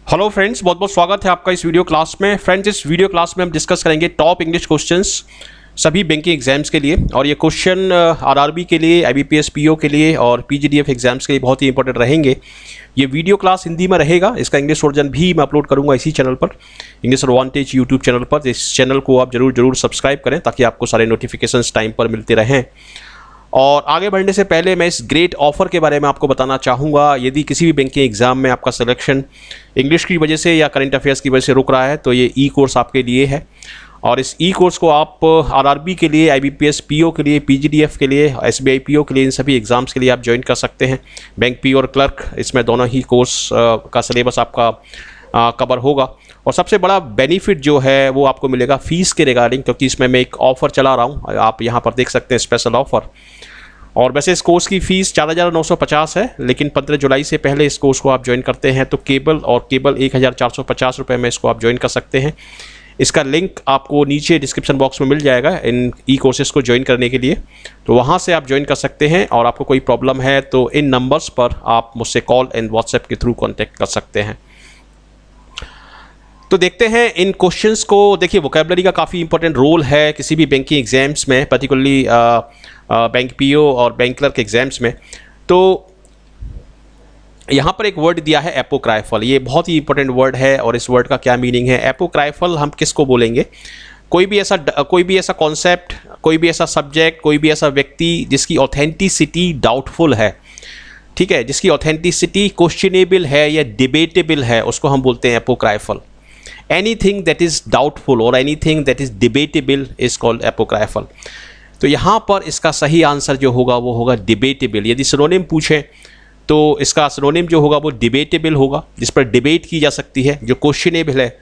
Hello friends, बहुत बहुत स्वागत है आपका इस वीडियो क्लास में। फ्रेंड्स, इस वीडियो क्लास में हम डिस्कस करेंगे टॉप इंग्लिश क्वेश्चंस सभी बैंकिंग एग्जाम्स के लिए। और ये क्वेश्चन आरआरबी के लिए, आईबीपीएस पीओ के लिए और पीजीडीएफ एग्जाम्स के लिए बहुत ही इंपॉर्टेंट रहेंगे। ये वीडियो क्लास हिंदी में रहेगा, इसका इंग्लिश वर्जन भी मैं अपलोड करूंगा इसी चैनल पर, इंग्लिश एडवांटेज यूट्यूब चैनल पर। इस चैनल को आप जरूर सब्सक्राइब करें ताकि आपको सारे नोटिफिकेशंस टाइम पर मिलते रहें। और आगे बढ़ने से पहले मैं इस ग्रेट ऑफर के बारे में आपको बताना चाहूँगा। यदि किसी भी बैंकिंग एग्जाम में आपका सिलेक्शन इंग्लिश की वजह से या करंट अफेयर्स की वजह से रुक रहा है तो ये ई कोर्स आपके लिए है। और इस ई कोर्स को आप आरआरबी के लिए, आईबीपीएस पीओ के लिए, पीजीडीएफ के लिए, एसबीआई पीओ के लिए, इन सभी एग्जाम्स के लिए आप ज्वाइन कर सकते हैं। बैंक पीओ और क्लर्क, इसमें दोनों ही कोर्स का सिलेबस आपका कवर होगा। और सबसे बड़ा बेनिफिट जो है वो आपको मिलेगा फीस के रिगार्डिंग, क्योंकि इसमें मैं एक ऑफ़र चला रहा हूँ, आप यहाँ पर देख सकते हैं स्पेशल ऑफ़र। और वैसे इस कोर्स की फ़ीस 4,950 है, लेकिन 15 जुलाई से पहले इस कोर्स को आप ज्वाइन करते हैं तो केवल 1,450 रुपये में इसको आप ज्वाइन कर सकते हैं। इसका लिंक आपको नीचे डिस्क्रिप्शन बॉक्स में मिल जाएगा इन ई कोर्सेज़ को ज्वाइन करने के लिए, तो वहाँ से आप ज्वाइन कर सकते हैं। और आपको कोई प्रॉब्लम है तो इन नंबर्स पर आप मुझसे कॉल एंड व्हाट्सएप के थ्रू कॉन्टैक्ट कर सकते हैं। तो देखते हैं इन क्वेश्चंस को। देखिए, वोकैबुलरी का काफ़ी इंपॉर्टेंट रोल है किसी भी बैंकिंग एग्जाम्स में, पर्टिकुलरली बैंक पीओ और बैंक क्लर्क एग्जाम्स में। तो यहाँ पर एक वर्ड दिया है एपोक्राइफल, ये बहुत ही इंपॉर्टेंट वर्ड है। और इस वर्ड का क्या मीनिंग है? एपोक्राइफल हम किसको बोलेंगे? कोई भी ऐसा कॉन्सेप्ट, कोई भी ऐसा सब्जेक्ट, कोई भी ऐसा व्यक्ति जिसकी ऑथेंटिसिटी डाउटफुल है, ठीक है, जिसकी ऑथेंटिसिटी क्वेश्चनेबल है या डिबेटेबल है, उसको हम बोलते हैं apocryphal. Anything that is doubtful और anything that is debatable is called apocryphal. तो यहाँ पर इसका सही आंसर जो होगा वो होगा डिबेटेबल। यदि सिनोनिम पूछें तो इसका सिनोनिम जो होगा वो डिबेटेबल होगा, जिस पर डिबेट की जा सकती है, जो क्वेश्चनेबल है।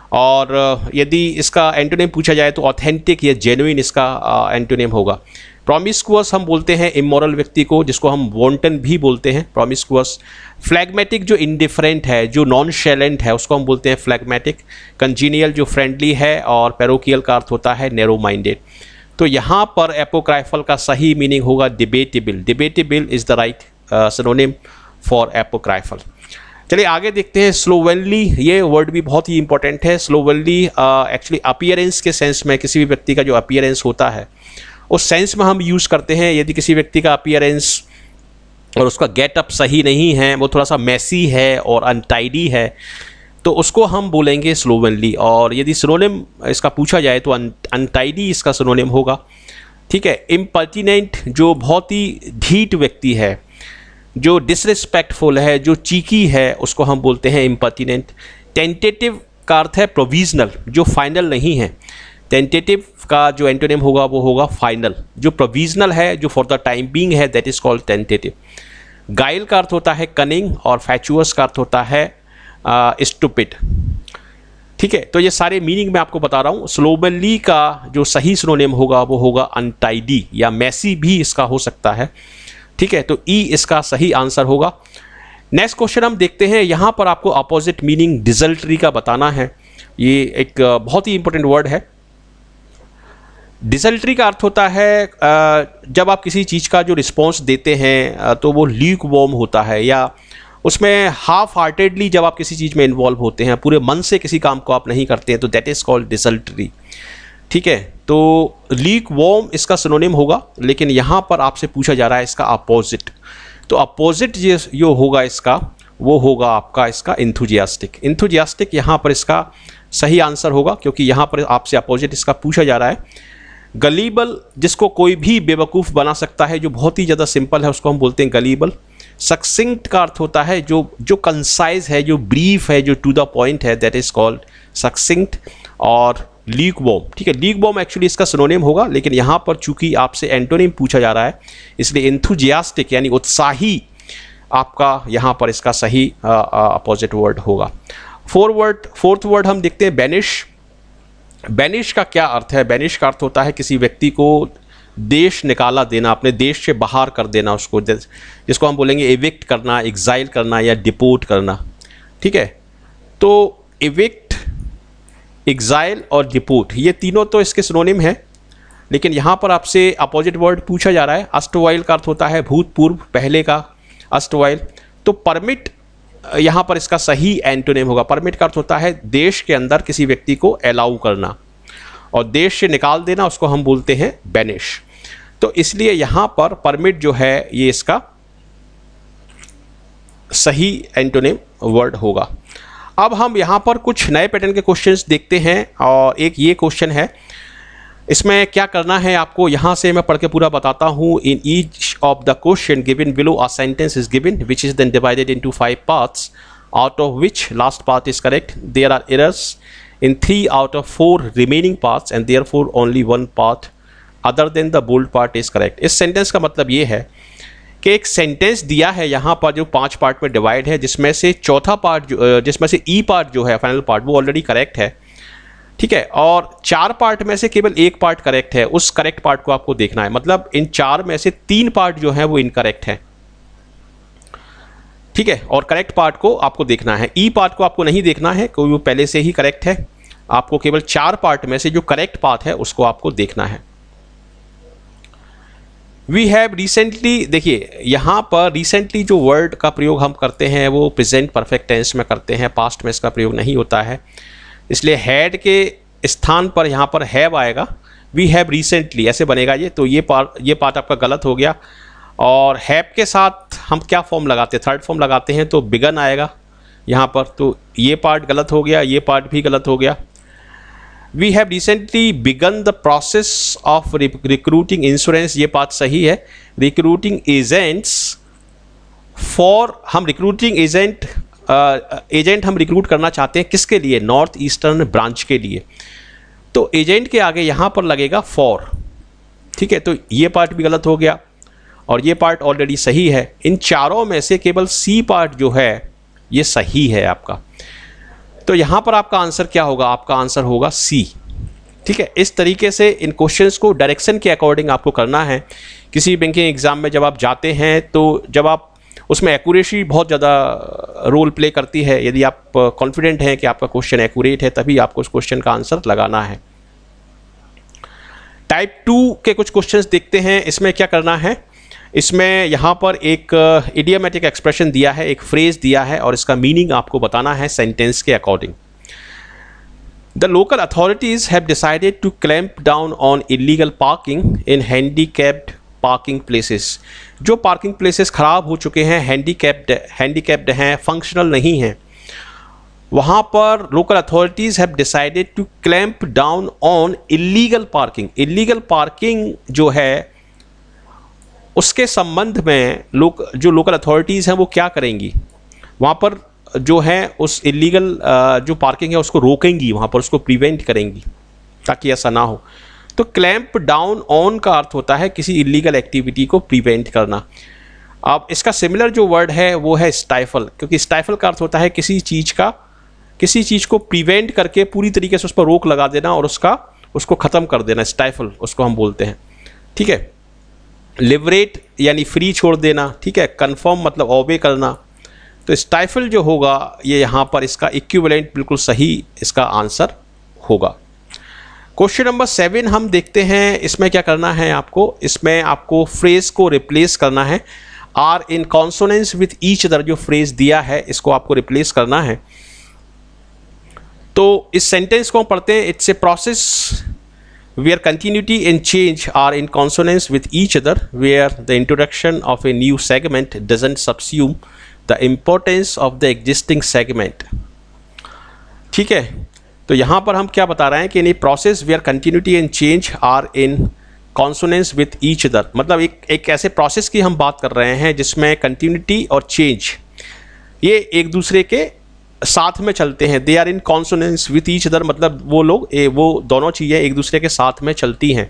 और यदि इसका एंटोनिम पूछा जाए तो ऑथेंटिक या जेन्युइन इसका एंटोनिम होगा। प्रॉमिस्कुअस हम बोलते हैं इमोरल व्यक्ति को, जिसको हम वॉन्टन भी बोलते हैं, प्रॉमिस्कुअस। फ्लैगमेटिक जो इंडिफरेंट है, जो नॉन शैलेंट है, उसको हम बोलते हैं फ्लैगमेटिक। कंजीनियल जो फ्रेंडली है, और पैरोकियल का अर्थ होता है नैरो माइंडेड। तो यहाँ पर एपोक्राइफल का सही मीनिंग होगा debatable. Debatable is the right synonym for apocryphal. चलिए आगे देखते हैं। स्लोवेनली, ये वर्ड भी बहुत ही इंपॉर्टेंट है। स्लोवेनली एक्चुअली अपीयरेंस के सेंस में, किसी भी व्यक्ति का जो अपीयरेंस होता है उस सेंस में हम यूज़ करते हैं। यदि किसी व्यक्ति का अपीयरेंस और उसका गेटअप सही नहीं है, वो थोड़ा सा मैसी है और अनटाइडी है, तो उसको हम बोलेंगे स्लोवेनली। और यदि सिनोनिम इसका पूछा जाए तो अनटाइडी इसका सिनोनिम होगा, ठीक है। इम्पर्टिनेंट, जो बहुत ही ढीठ व्यक्ति है, जो डिसरिस्पेक्टफुल है, जो चीकी है, उसको हम बोलते हैं इम्पर्टिनेंट। टेंटेटिव का अर्थ है प्रोविजनल, जो फाइनल नहीं है। टेंटेटिव का जो एंटोनिम होगा वो होगा फाइनल। जो प्रोविजनल है, जो फॉर द टाइम बीइंग है, that is called tentative. Guile का अर्थ होता है कनिंग, और फैचुअस का अर्थ होता है स्टूपिड, ठीक है। तो ये सारे मीनिंग मैं आपको बता रहा हूँ। स्लोवेनली का जो सही सिनोनिम होगा वो होगा अनटाइडी, या मैसी भी इसका हो सकता है, ठीक है। तो ई इसका सही आंसर होगा। नेक्स्ट क्वेश्चन हम देखते हैं। यहाँ पर आपको अपोजिट मीनिंग डिजल्टरी का बताना है। ये एक बहुत ही इंपॉर्टेंट वर्ड है। डिसल्ट्री का अर्थ होता है जब आप किसी चीज़ का जो रिस्पॉन्स देते हैं तो वो ल्यूक वॉर्म होता है, या उसमें हाफ हार्टेडली जब आप किसी चीज़ में इन्वॉल्व होते हैं, पूरे मन से किसी काम को आप नहीं करते हैं, तो दैट इज़ कॉल्ड डिसल्ट्री, ठीक है। तो ल्यूक वॉर्म इसका सिनोनिम होगा, लेकिन यहाँ पर आपसे पूछा जा रहा है इसका अपोजिट। तो अपोजिट जो होगा इसका, वो होगा आपका इसका इंथुजियास्टिक। इंथुजियास्टिक यहाँ पर इसका सही आंसर होगा, क्योंकि यहाँ पर आपसे अपोजिट इसका पूछा जा रहा है। गलीबल, जिसको कोई भी बेवकूफ़ बना सकता है, जो बहुत ही ज़्यादा सिंपल है, उसको हम बोलते हैं गलीबल। सक्सिंक्ट का अर्थ होता है जो कंसाइज है, जो ब्रीफ है, जो टू द पॉइंट है, दैट इज कॉल्ड सक्सिंक्ट। और ल्यूकवॉर्म, ठीक है, ल्यूकवॉर्म एक्चुअली इसका सिनोनिम होगा, लेकिन यहाँ पर चूंकि आपसे एंटोनिम पूछा जा रहा है, इसलिए एंथुजियास्टिक यानी उत्साही आपका यहाँ पर इसका सही अपोजिट वर्ड होगा। फोर्थ वर्ड हम देखते हैं बेनिश। बेनिश का क्या अर्थ है? बेनिश का अर्थ होता है किसी व्यक्ति को देश निकाला देना, अपने देश से बाहर कर देना उसको, जिसको हम बोलेंगे एविक्ट करना, एग्जाइल करना या डिपोर्ट करना, ठीक है। तो एविक्ट, एग्जाइल और डिपोर्ट, ये तीनों तो इसके सिनोनिम हैं, लेकिन यहाँ पर आपसे अपोजिट वर्ड पूछा जा रहा है। अष्टवाइल का अर्थ होता है भूतपूर्व, पहले का अष्टवाइल। तो परमिट यहाँ पर इसका सही एंटोनिम होगा। परमिट का अर्थ होता है देश के अंदर किसी व्यक्ति को अलाउ करना, और देश से निकाल देना उसको हम बोलते हैं बैनिश। तो इसलिए यहाँ पर परमिट जो है ये इसका सही एंटोनिम वर्ड होगा। अब हम यहाँ पर कुछ नए पैटर्न के क्वेश्चंस देखते हैं, और एक ये क्वेश्चन है, इसमें क्या करना है आपको, यहाँ से मैं पढ़ के पूरा बताता हूँ। In each of the question given below a sentence is given which is then divided into 5 parts, out of which last part is correct. There are errors in 3 out of 4 remaining parts and therefore only 1 part other than the bold part is correct. इस sentence का मतलब ये है कि एक sentence दिया है यहाँ पर जो 5 पार्ट में डिवाइड है, जिसमें से चौथा पार्ट जिसमें से ई पार्ट जो है फाइनल पार्ट वो ऑलरेडी करेक्ट है, ठीक है, और 4 पार्ट में से केवल 1 पार्ट करेक्ट है। उस करेक्ट पार्ट को आपको देखना है, मतलब इन 4 में से 3 पार्ट जो है वो इनकरेक्ट है, ठीक है, और करेक्ट पार्ट को आपको देखना है। ई पार्ट को आपको नहीं देखना है क्योंकि वो पहले से ही करेक्ट है। आपको केवल 4 पार्ट में से जो करेक्ट पार्ट है उसको आपको देखना है। वी हैव रिसेंटली, देखिए यहाँ पर रिसेंटली जो वर्ड का प्रयोग हम करते हैं वो प्रेजेंट परफेक्ट टेंस में करते हैं, पास्ट में इसका प्रयोग नहीं होता है, इसलिए हैड के स्थान पर यहाँ पर हैव आएगा। वी हैव रिसेंटली ऐसे बनेगा ये, तो ये पार्ट आपका गलत हो गया। और हैव के साथ हम क्या फॉर्म लगाते हैं, थर्ड फॉर्म लगाते हैं, तो बिगन आएगा यहाँ पर, तो ये पार्ट गलत हो गया, ये पार्ट भी गलत हो गया। We have recently begun the process of recruiting insurance, ये बात सही है। रिक्रूटिंग एजेंट्स फॉर, हम रिक्रूटिंग एजेंट हम रिक्रूट करना चाहते हैं किसके लिए, नॉर्थ ईस्टर्न ब्रांच के लिए, तो एजेंट के आगे यहाँ पर लगेगा फॉर, ठीक है, तो ये पार्ट भी गलत हो गया और ये पार्ट ऑलरेडी सही है। इन चारों में से केवल सी पार्ट जो है ये सही है आपका, तो यहाँ पर आपका आंसर क्या होगा, आपका आंसर होगा सी, ठीक है। इस तरीके से इन क्वेश्चंस को डायरेक्शन के अकॉर्डिंग आपको करना है। किसी बैंकिंग एग्जाम में जब आप जाते हैं तो जब आप उसमें एक्यूरेसी बहुत ज़्यादा रोल प्ले करती है। यदि आप कॉन्फिडेंट हैं कि आपका क्वेश्चन एक्यूरेट है तभी आपको उस क्वेश्चन का आंसर लगाना है। टाइप 2 के कुछ क्वेश्चंस देखते हैं। इसमें क्या करना है, इसमें यहाँ पर एक इडियोमेटिक एक्सप्रेशन दिया है, एक फ्रेज दिया है और इसका मीनिंग आपको बताना है सेंटेंस के according. The local authorities have decided to clamp down on illegal parking in handicapped parking places. जो पार्किंग प्लेसेस खराब हो चुके हैं, हैंडीकैप्ड हैं, फंक्शनल नहीं हैं, वहाँ पर local authorities have decided to clamp down on illegal parking. Illegal parking जो है उसके संबंध में जो लोकल अथॉरिटीज़ हैं वो क्या करेंगी, वहाँ पर जो है उस इलीगल जो पार्किंग है उसको रोकेंगी, वहाँ पर उसको प्रिवेंट करेंगी ताकि ऐसा ना हो। तो क्लैंप डाउन ऑन का अर्थ होता है किसी इलीगल एक्टिविटी को प्रिवेंट करना। अब इसका सिमिलर जो वर्ड है वो है स्टाइफल, क्योंकि स्टाइफल का अर्थ होता है किसी चीज़ को प्रिवेंट करके पूरी तरीके से उस पर रोक लगा देना और उसको ख़त्म कर देना, स्टाइफल उसको हम बोलते हैं, ठीक है। लिबरेट यानी फ्री छोड़ देना, ठीक है। कन्फर्म मतलब ओबे करना। तो स्टाइफल जो होगा ये यहाँ पर इसका इक्विवेलेंट बिल्कुल सही इसका आंसर होगा। क्वेश्चन नंबर 7 हम देखते हैं। इसमें क्या करना है आपको, इसमें आपको फ्रेज को रिप्लेस करना है। Are in consonance with each other जो फ्रेज दिया है इसको आपको रिप्लेस करना है। तो इस सेंटेंस को हम पढ़ते हैं। It's a process where continuity and change are in consonance with each other, where the introduction of a new segment doesn't subsume the importance of the existing segment, ठीक है। तो यहाँ पर हम क्या बता रहे हैं कि in process where continuity and change are in consonance with each other, मतलब एक ऐसे प्रोसेस की हम बात कर रहे हैं जिसमें कंटिन्यूटी और चेंज ये एक दूसरे के साथ में चलते हैं। They are in consonance with each other, मतलब वो दोनों चीज़ें एक दूसरे के साथ में चलती हैं।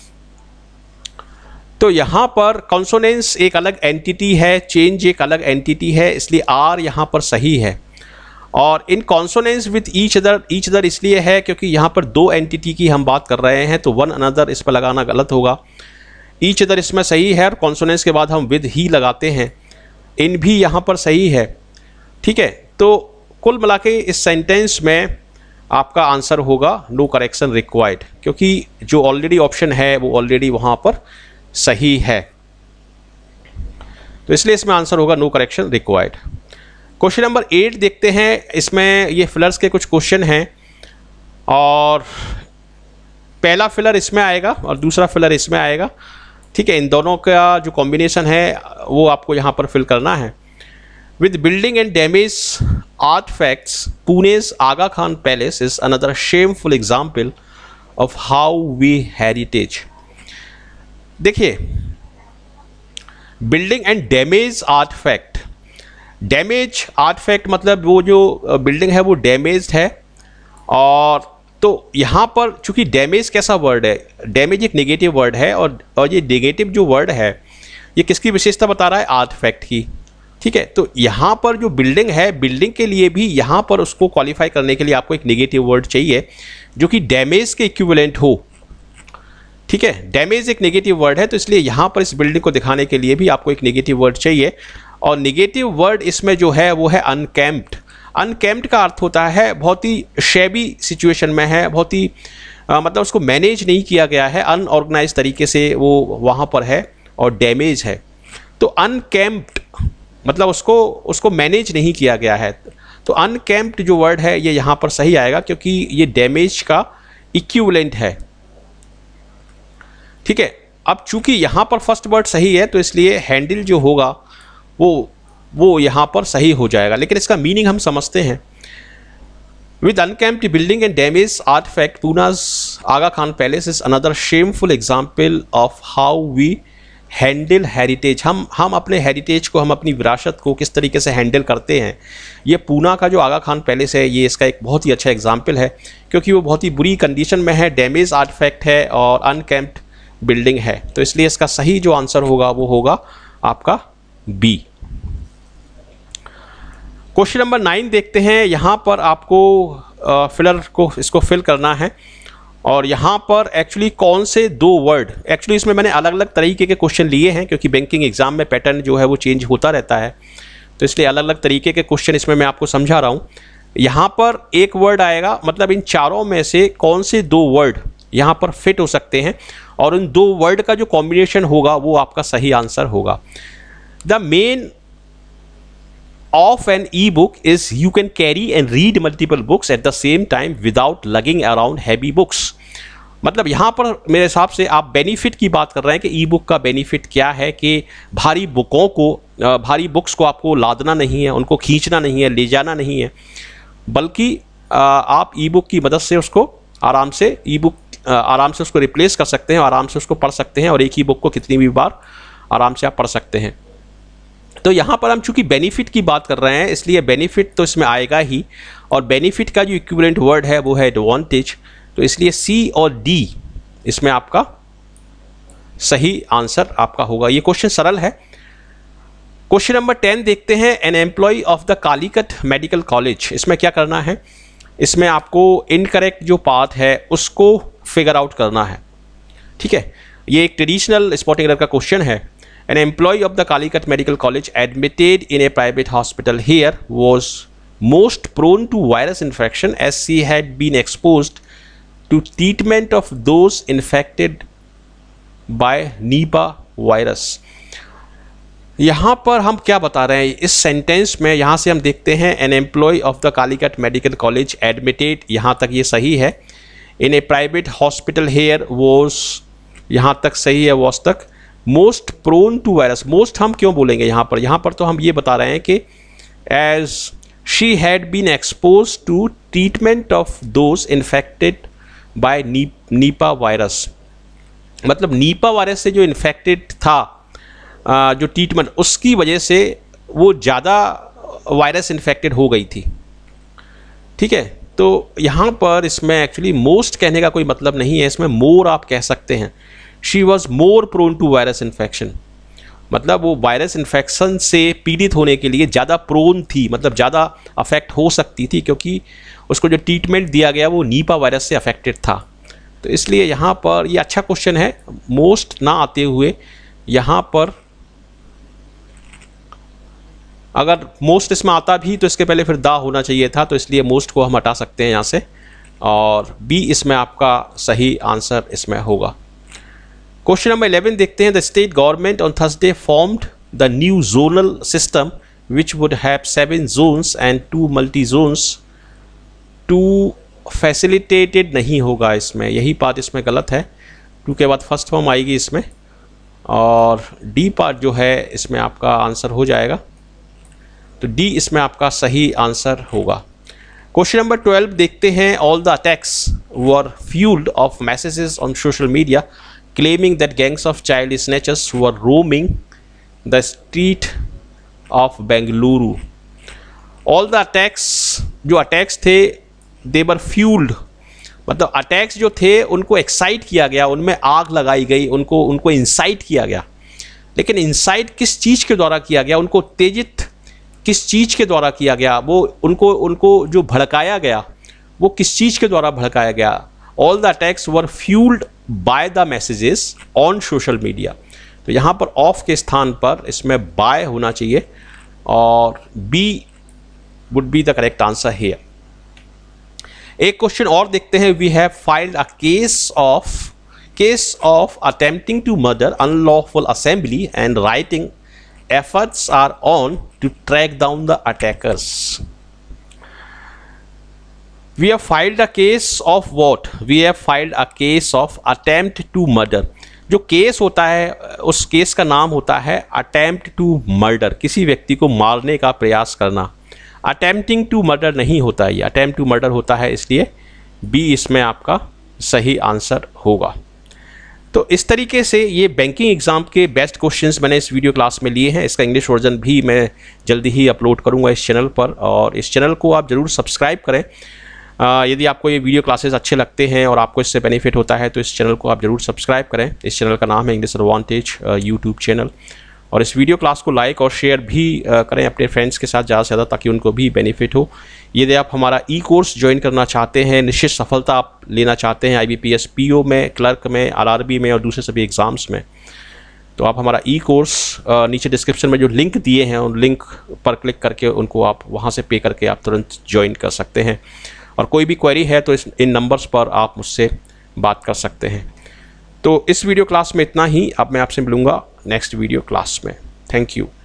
तो यहाँ पर कॉन्सोनेंस एक अलग एंटिटी है, चेंज एक अलग एंटिटी है, इसलिए आर यहाँ पर सही है। और in consonance with each other इसलिए है क्योंकि यहाँ पर 2 एंटिटी की हम बात कर रहे हैं, तो वन अनदर इस पर लगाना गलत होगा। ईच अदर इसमें सही है और कॉन्सोनेंस के बाद हम विद ही लगाते हैं। इन भी यहाँ पर सही है, ठीक है। तो कुल मिला के इस सेंटेंस में आपका आंसर होगा नो करेक्शन रिक्वायर्ड, क्योंकि जो ऑलरेडी ऑप्शन है वो ऑलरेडी वहाँ पर सही है, तो इसलिए इसमें आंसर होगा no correction required. Question number 8 देखते हैं। इसमें ये फिलर्स के कुछ क्वेश्चन हैं और पहला फिलर इसमें आएगा और दूसरा फिलर इसमें आएगा। ठीक है, इन दोनों का जो कॉम्बिनेशन है वो आपको यहाँ पर फिल करना है। With building and damage artifacts, Pune's Aga Khan palace is another shameful example of how we heritage. देखिए, building and damage artifact, damage artifact मतलब वो जो बिल्डिंग है वो डैमेज्ड है। और तो यहाँ पर चूंकि डैमेज कैसा वर्ड है, डैमेज एक नेगेटिव वर्ड है और ये नेगेटिव जो वर्ड है ये किसकी विशेषता बता रहा है, आर्टिफैक्ट की। ठीक है, तो यहाँ पर जो बिल्डिंग है, बिल्डिंग के लिए भी यहाँ पर उसको क्वालिफाई करने के लिए आपको एक नेगेटिव वर्ड चाहिए जो कि डैमेज के इक्विवेलेंट हो। ठीक है, डैमेज एक नेगेटिव वर्ड है, तो इसलिए यहाँ पर इस बिल्डिंग को दिखाने के लिए भी आपको एक नेगेटिव वर्ड चाहिए। और नेगेटिव वर्ड इसमें जो है वो है अनकैम्प्ड। अनकैम्प्ड का अर्थ होता है बहुत ही शैबी सिचुएशन में है, बहुत ही मतलब उसको मैनेज नहीं किया गया है, अनऑर्गेनाइज तरीके से वो वहाँ पर है और डैमेज है। तो अनकैम्प्ड मतलब उसको मैनेज नहीं किया गया है। तो अनकैम्प्ड जो वर्ड है ये यहाँ पर सही आएगा क्योंकि ये डैमेज का इक्विवेलेंट है। ठीक है, अब चूंकि यहाँ पर फर्स्ट वर्ड सही है तो इसलिए हैंडल जो होगा वो यहाँ पर सही हो जाएगा, लेकिन इसका मीनिंग हम समझते हैं। With uncamped building and damage artifact, Poona's Aga Khan palace is another shameful example of how we handle heritage. हम अपने हेरिटेज को, हम अपनी विरासत को किस तरीके से हैंडल करते हैं। ये पूना का जो आगा खान पैलेस है ये इसका एक बहुत ही अच्छा एग्जाम्पल है क्योंकि वो बहुत ही बुरी कंडीशन में है, डैमेज आर्टिफैक्ट है और अनकैम्प्ड बिल्डिंग है। तो इसलिए इसका सही जो आंसर होगा वो होगा आपका बी। क्वेश्चन नंबर 9 देखते हैं। यहाँ पर आपको फिलर को इसको फिल करना है और यहाँ पर एक्चुअली कौन से दो वर्ड, एक्चुअली इसमें मैंने अलग अलग तरीके के क्वेश्चन लिए हैं क्योंकि बैंकिंग एग्जाम में पैटर्न जो है वो चेंज होता रहता है, तो इसलिए अलग अलग तरीके के क्वेश्चन इसमें मैं आपको समझा रहा हूँ। यहाँ पर एक वर्ड आएगा, मतलब इन चारों में से कौन से दो वर्ड यहाँ पर फिट हो सकते हैं और उन दो वर्ड का जो कॉम्बिनेशन होगा वो आपका सही आंसर होगा। The main of an e-book is you can carry and read multiple books at the same time without lugging around heavy books। मतलब यहाँ पर मेरे हिसाब से आप बेनिफिट की बात कर रहे हैं कि ई बुक का बेनिफिट क्या है कि भारी बुक्स को आपको लादना नहीं है, उनको खींचना नहीं है, ले जाना नहीं है, बल्कि आप ई बुक की मदद से उसको आराम से उसको रिप्लेस कर सकते हैं, आराम से उसको पढ़ सकते हैं और एक ही बुक को कितनी भी बार आराम से आप पढ़ सकते हैं। तो यहाँ पर हम चूंकि बेनिफिट की बात कर रहे हैं इसलिए बेनिफिट तो इसमें आएगा ही, और बेनिफिट का जो इक्विवेलेंट वर्ड है वो है एडवांटेज, तो इसलिए सी और डी इसमें आपका सही आंसर आपका होगा। ये क्वेश्चन सरल है। क्वेश्चन नंबर 10 देखते हैं। An employee of the Calicut medical college, इसमें क्या करना है, इसमें आपको इनकरेक्ट जो पाथ है उसको फिगर आउट करना है। ठीक है, ये एक ट्रेडिशनल स्पॉटिंग एरर का क्वेश्चन है। An employee of the Calicut Medical College admitted in a private hospital here was most prone to virus infection as she had been exposed to treatment of those infected by Nipah virus। यहाँ पर हम क्या बता रहे हैं इस sentence में, यहाँ से हम देखते हैं an employee of the Calicut medical college admitted, यहाँ तक ये सही है। In a private hospital here was, यहाँ तक सही है, वॉज तक। Most prone to virus, most हम क्यों बोलेंगे यहाँ पर तो हम ये बता रहे हैं कि as she had been expose to treatment of those infected by Nipah virus, मतलब नीपा वायरस से जो इन्फेक्टेड था जो ट्रीटमेंट, उसकी वजह से वो ज़्यादा वायरस इन्फेक्टेड हो गई थी। ठीक है, तो यहाँ पर इसमें एक्चुअली मोस्ट कहने का कोई मतलब नहीं है, इसमें मोर आप कह सकते हैं। She was more prone to virus infection, मतलब वो वायरस इन्फेक्शन से पीड़ित होने के लिए ज़्यादा प्रोन थी, मतलब ज़्यादा अफेक्ट हो सकती थी क्योंकि उसको जो ट्रीटमेंट दिया गया वो नीपा वायरस से अफेक्टेड था। तो इसलिए यहाँ पर ये अच्छा क्वेश्चन है। मोस्ट ना आते हुए यहाँ पर अगर मोस्ट इसमें आता भी तो इसके पहले फिर दा होना चाहिए था, तो इसलिए मोस्ट को हम हटा सकते हैं यहाँ से, और बी इसमें आपका सही आंसर इसमें होगा। क्वेश्चन नंबर 11 देखते हैं। The state government on Thursday formed the new zonal system which would have 7 zones and 2 multi zones, 2 facilitated नहीं होगा इसमें, यही पार्ट इसमें गलत है। 2 के बाद फर्स्ट फॉर्म आएगी इसमें, और डी पार्ट जो है इसमें आपका आंसर हो जाएगा, तो डी इसमें आपका सही आंसर होगा। क्वेश्चन नंबर 12 देखते हैं। All the attacks were fueled of messages on social media claiming that gangs of child snatchers were roaming the street of Bengaluru. All the attacks, जो अटैक्स थे, दे वर फ्यूल्ड, मतलब attacks जो थे उनको excite किया गया, उनमें आग लगाई गई, उनको इंसाइट किया गया। लेकिन इंसाइट किस चीज़ के द्वारा किया गया, उनको उत्तेजित किस चीज़ के द्वारा किया गया, वो उनको जो भड़काया गया वो किस चीज़ के द्वारा भड़काया गया। All the attacks were fueled by the messages on social media, तो यहाँ पर ऑफ के स्थान पर इसमें बाय होना चाहिए, और B would be the correct answer here. एक क्वेश्चन और देखते हैं। We have filed a case of attempting to murder, unlawful assembly and rioting efforts are on to track down the attackers. We have filed a case of what? We have filed a case of attempt to murder. जो case होता है उस case का नाम होता है attempt to murder, किसी व्यक्ति को मारने का प्रयास करना। अटेम्प्टिंग टू मर्डर नहीं होता है, ये अटेम्प्ट टू मर्डर होता है, इसलिए बी इसमें आपका सही आंसर होगा। तो इस तरीके से ये बैंकिंग एग्जाम के बेस्ट क्वेश्चंस मैंने इस वीडियो क्लास में लिए हैं। इसका इंग्लिश वर्जन भी मैं जल्दी ही अपलोड करूंगा इस चैनल पर, और इस चैनल को आप ज़रूर सब्सक्राइब करें। यदि आपको ये वीडियो क्लासेस अच्छे लगते हैं और आपको इससे बेनिफिट होता है तो इस चैनल को आप ज़रूर सब्सक्राइब करें। इस चैनल का नाम है इंग्लिश एडवांटेज यूट्यूब चैनल, और इस वीडियो क्लास को लाइक और शेयर भी करें अपने फ्रेंड्स के साथ ज़्यादा से ज़्यादा, ताकि उनको भी बेनिफिट हो। यदि आप हमारा ई कोर्स ज्वाइन करना चाहते हैं, निश्चित सफलता आप लेना चाहते हैं IBPS PO में, क्लर्क में, RRB में और दूसरे सभी एग्ज़ाम्स में, तो आप हमारा ई कोर्स नीचे डिस्क्रिप्शन में जो लिंक दिए हैं उन लिंक पर क्लिक करके उनको आप वहाँ से पे करके आप तुरंत ज्वाइन कर सकते हैं। और कोई भी क्वेरी है तो इन नंबर्स पर आप मुझसे बात कर सकते हैं। तो इस वीडियो क्लास में इतना ही, अब मैं आपसे मिलूँगा नेक्स्ट वीडियो क्लास में। Thank you.